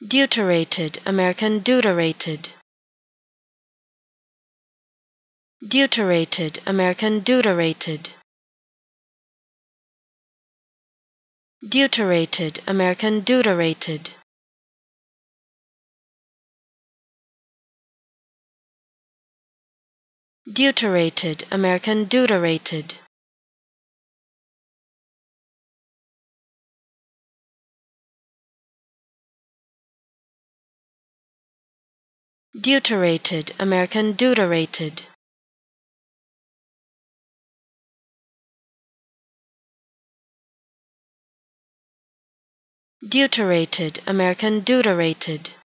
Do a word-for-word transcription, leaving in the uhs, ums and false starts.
Deuterated, American deuterated. Deuterated, American deuterated. Deuterated, American deuterated. Deuterated, American deuterated. Deuterated, American deuterated. Deuterated, American deuterated.